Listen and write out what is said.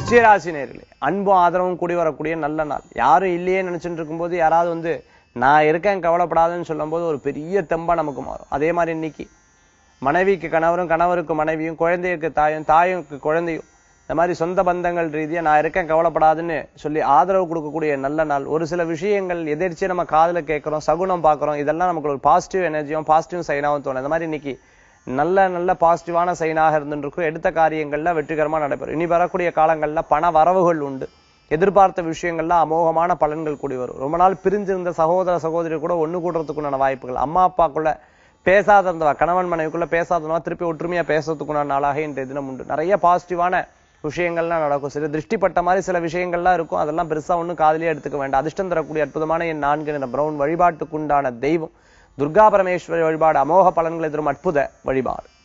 விருச்சிகராசி நேயர்களே, அன்பும் ஆதரவும் கூடி வரக்கூடிய நல்ல நாள். யாரும் இல்லையே நினைச்சுட்டு இருக்கும்போது யாராவது நான் இருக்கேன் கவலைப்படாதுன்னு சொல்லும் போது ஒரு பெரிய தெம்பா நமக்கு மாறும். அதே மாதிரி இன்னைக்கு மனைவிக்கு கணவரும், கணவருக்கு மனைவியும், குழந்தைக்கு தாயும், தாயுக்கு குழந்தையும், இந்த மாதிரி சொந்த பந்தங்கள் ரீதியா நான் இருக்கேன் கவலைப்படாதுன்னு சொல்லி ஆதரவு கொடுக்கக்கூடிய நல்ல நாள். ஒரு சில விஷயங்கள் எதிர்த்து நம்ம காதுல கேட்கிறோம், சகுனம் பார்க்கிறோம், இதெல்லாம் நமக்கு ஒரு பாசிட்டிவ் எனர்ஜியும் பாசிட்டிவ் சைனாவும் தோணும். இந்த மாதிரி இன்னைக்கு நல்ல பாசிட்டிவான சைனாக இருந்துருக்கும். எடுத்த காரியங்கள்ல வெற்றிகரமா நடைபெறும். இனி வரக்கூடிய காலங்கள்ல பண வரவுகள் உண்டு. எதிர்பார்த்த விஷயங்கள்ல அமோகமான பலன்கள் கூடி வரும். ரொம்ப நாள் பிரிஞ்சிருந்த சகோதர சகோதரி கூட ஒண்ணு கூடுறதுக்குண்டான வாய்ப்புகள், அம்மா அப்பாக்குள்ள பேசாத இருந்தவா, கணவன் மனைவிக்குள்ள பேசாதவா திருப்பி ஒற்றுமையா பேசுறதுக்குண்டான நாளாக இன்றைய தினம் உண்டு. நிறைய பாசிட்டிவான விஷயங்கள்லாம் நடக்கும். சரி, திருஷ்டிப்பட்ட மாதிரி சில விஷயங்கள்லாம் இருக்கும். அதெல்லாம் பெருசா ஒன்றும் காதலியே எடுத்துக்க வேண்டாம். அதிர்ஷ்டம் தரக்கூடிய அற்புதமான என் 4 நிற பிரவுன். வழிபாட்டுக்குண்டான தெய்வம் துர்கா பரமேஸ்வரி வழிபாடு. அமோக பலன்களை தரும் அற்புத வழிபாடு.